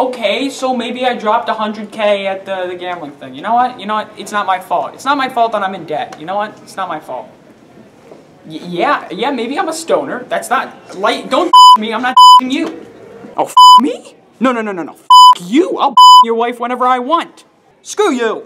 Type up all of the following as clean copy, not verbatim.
Okay, so maybe I dropped 100K at the gambling thing. You know what? It's not my fault. It's not my fault that I'm in debt. You know what? It's not my fault. Yeah, maybe I'm a stoner. That's not, like, don't me, I'm not you. Oh, me? No. You. I'll your wife whenever I want. Screw you.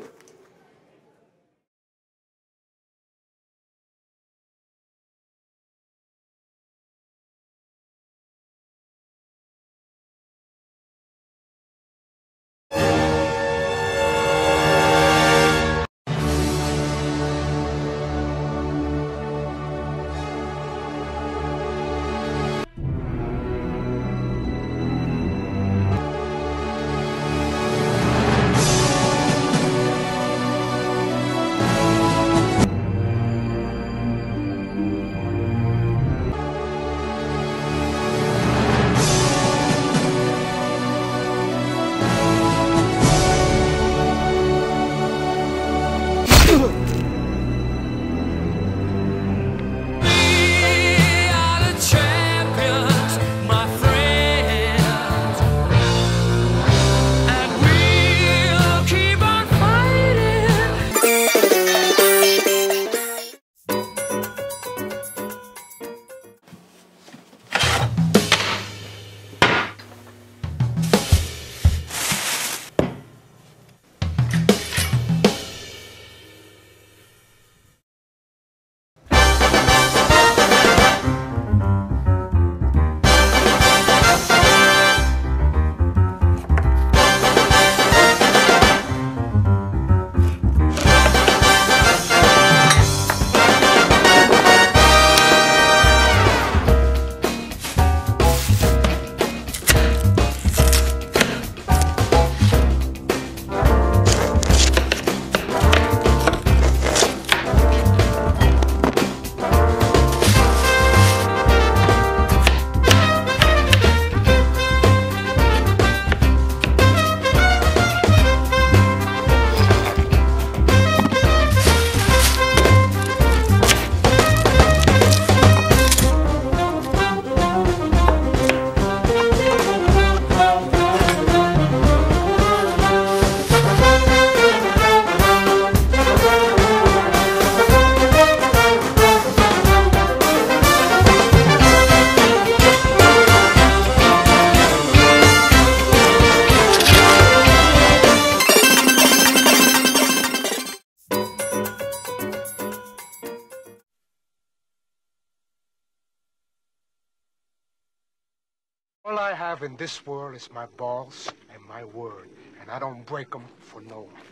All I have in this world is my balls and my word, and I don't break them for no one.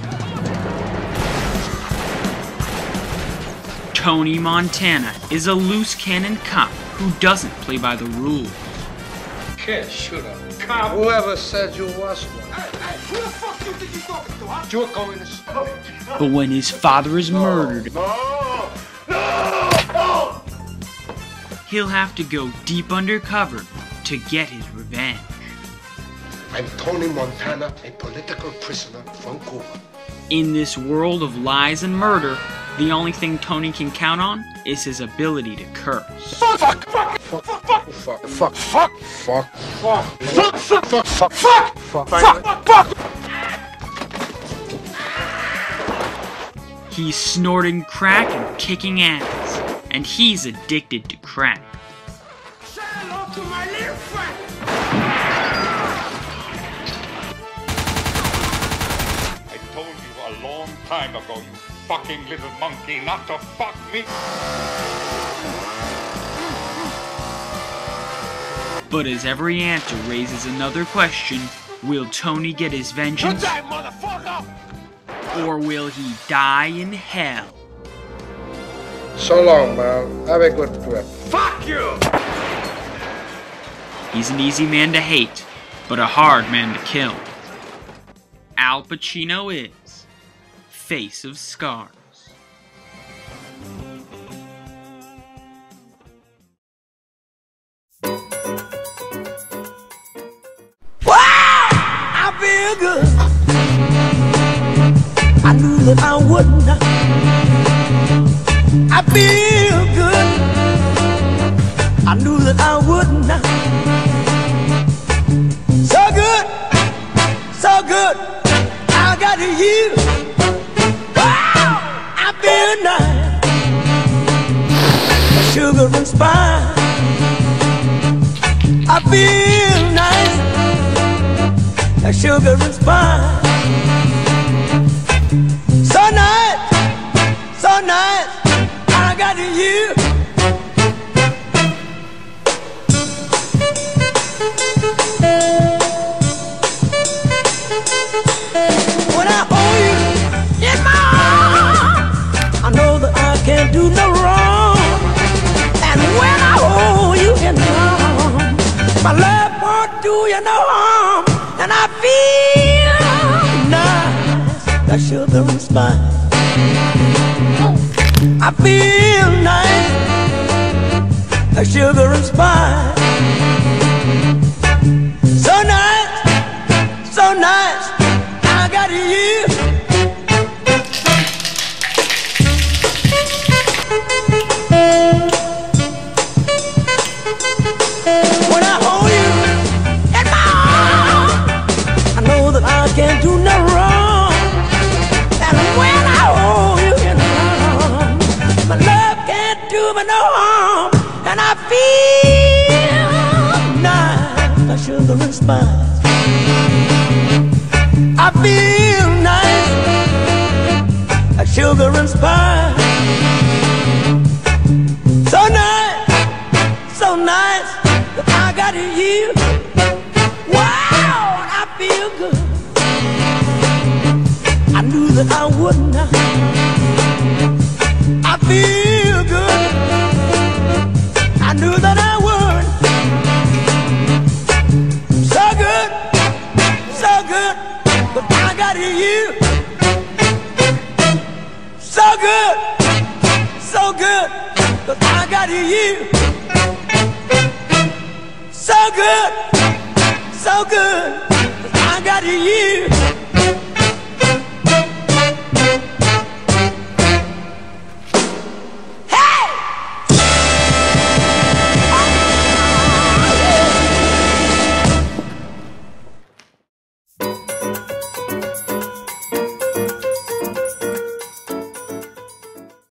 Tony Montana is a loose cannon cop who doesn't play by the rules. Kid, shoot up. Cop. Whoever said you was one. Hey, who the fuck you think you talking to, huh? You're going to school. But when his father is murdered, No! he'll have to go deep undercover to get his revenge. I'm Tony Montana, a political prisoner from Cuba. In this world of lies and murder, the only thing Tony can count on is his ability to curse. Fuck! Fuck! Fuck! Fuck! Fuck! Fuck! Fuck! Fuck! Fuck! Fuck! Fuck! Fuck! Fuck! Fuck! Fuck! He's snorting crack and kicking ass, and he's addicted to crack. Say hello to my little friend! I told you a long time ago, you fucking little monkey, not to fuck me. But as every answer raises another question, will Tony get his vengeance? Good day, motherfucker! Or will he die in hell? So long, man. Have a good trip. Fuck you! He's an easy man to hate, but a hard man to kill. Al Pacino is Face of Scars. I feel good. I knew that I would not. I feel good. I knew that I would not. So good. good, I got you. Wow, I feel nice, sugar and spice. I feel nice, like sugar and spice. So nice, I got you. When I hold you in my arms, I know that I can't do no wrong. And when I hold you in my arms, my love won't do you no harm. And I feel nice, like sugar and spice. I feel nice, like sugar and spice. So nice, I got you. When I hold you in my arms, I know that I can't do no wrong. And when I hold you in my arms, my love can't do me no harm. And I feel nice, like sugar and spice. I feel nice, like sugar and spice. So nice, that I got you. Wow, I feel good. I knew that I would not. I feel good. I knew that I would. So good, but I got you. So good, but I got you. So good, but I got you.